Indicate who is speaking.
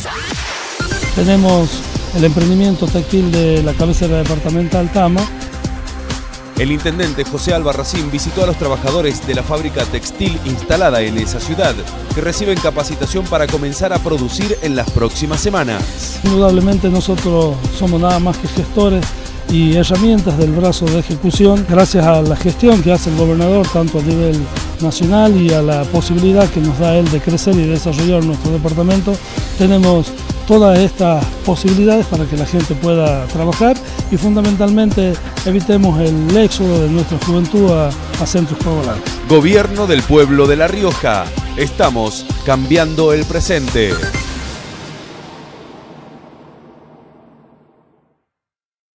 Speaker 1: Tenemos el emprendimiento textil de la cabecera departamental Tama.
Speaker 2: El intendente José Albarracín visitó a los trabajadores de la fábrica textil instalada en esa ciudad, que reciben capacitación para comenzar a producir en las próximas semanas.
Speaker 1: Indudablemente nosotros somos nada más que gestores y herramientas del brazo de ejecución, gracias a la gestión que hace el gobernador tanto a nivel nacional y a la posibilidad que nos da él de crecer y desarrollar nuestro departamento. Tenemos todas estas posibilidades para que la gente pueda trabajar y fundamentalmente evitemos el éxodo de nuestra juventud a centros poblados.
Speaker 2: Gobierno del Pueblo de La Rioja. Estamos cambiando el presente.